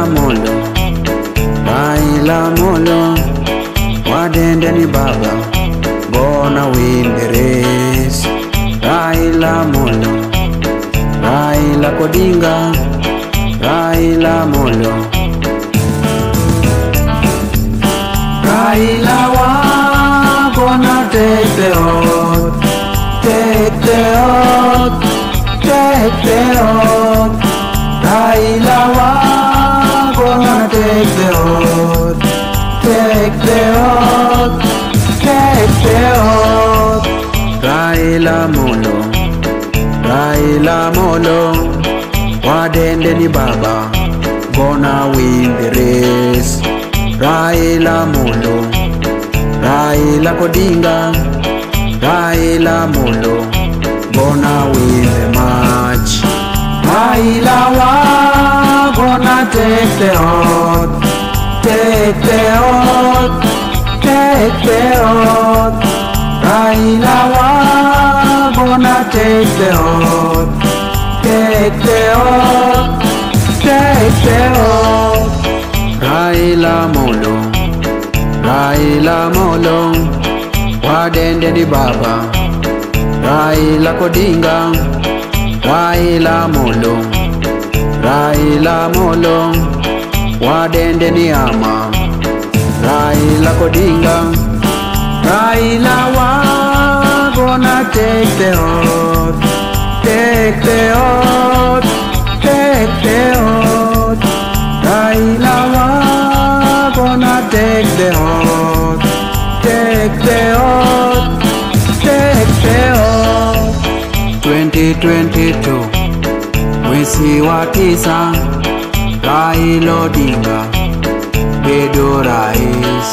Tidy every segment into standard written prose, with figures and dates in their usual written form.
Amollo, Raila Amollo, wadende ni baba, gonna win the race. Raila Amollo, Raila Odinga, Raila Amollo. Raila wa gonna take the oath, take the oath, take the oath. Raila wa gonna take the oath, take the oath, take the oath. Raila Amollo, Raila Amollo, wadende ni baba, gonna win the race. Raila Amollo, Raila Odinga, Raila Amollo, gonna win the match. Raila wa gonna take the oath, take the oath, take the oath. Raila wa gonna take the oath, take the oath, take the oath. Raila Amollo, Raila Amollo, wadende ni baba, Raila Odinga, Raila Amollo, Raila Amollo, wadende ni ama, Raila Odinga. Raila wa gonna take the oath, take the oath, take the oath. Raila wa gonna take the oath, take the oath, take the oath. 2022 mwezi wa 9, Raila Odinga bedo rais.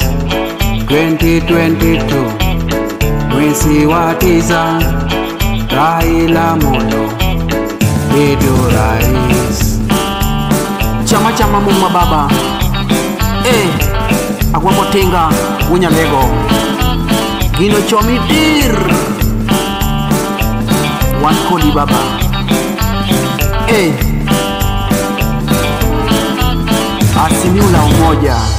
2022 mwezi wa 9, Raila Amollo bedo rais. Chama mumma baba, agwamotenga unyalego gino chomi dir wan kodi baba. Asimiula umoja.